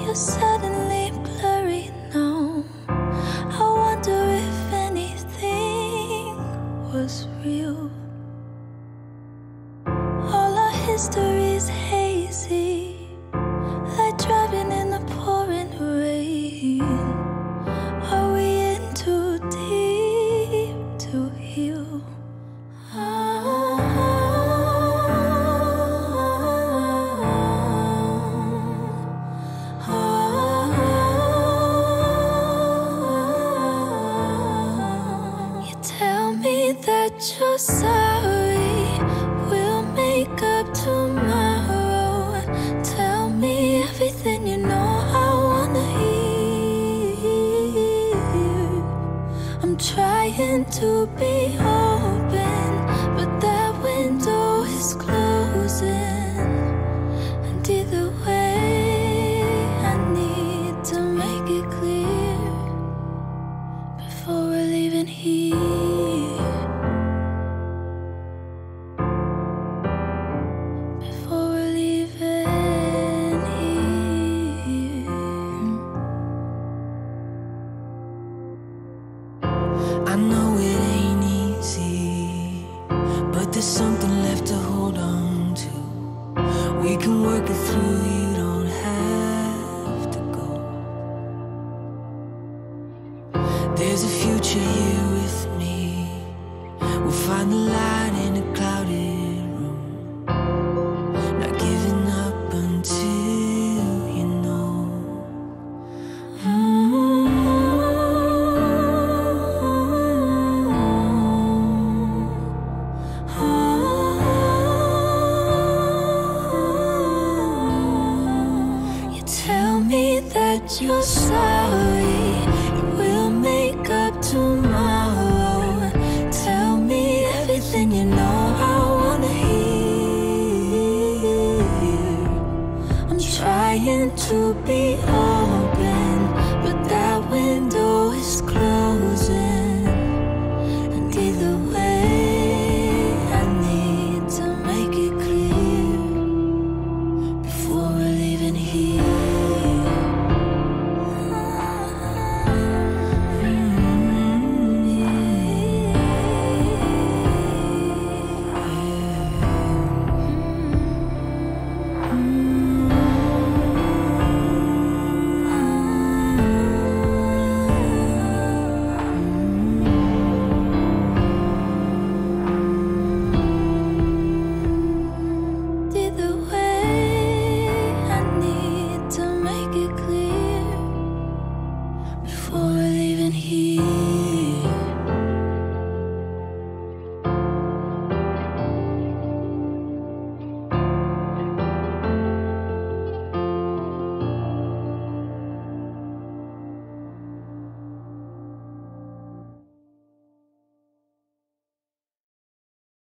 you're suddenly blurry now. I wonder if anything was real. All our history's hazy, like driving in the pouring rain. Are we in too deep to heal? You tell me that you're sorry, we'll make up tomorrow. Tell me everything you know I wanna hear. I'm trying to be open, but that window is closing. And either way, I need to make it clear before we're leaving here. Before we're leaving here. I know it ain't easy, but there's something left to hold on to. We can work it through, you don't have to go. There's a future here with me. We'll find the light in a clouded room. Not giving up until you know. You tell me that you're sorry, we'll make up tomorrow. Tell me everything you know I wanna hear. I'm trying to be open, but that window is closing. And either way, I need to make it clear before we're leaving here. Either way, I need to make it clear before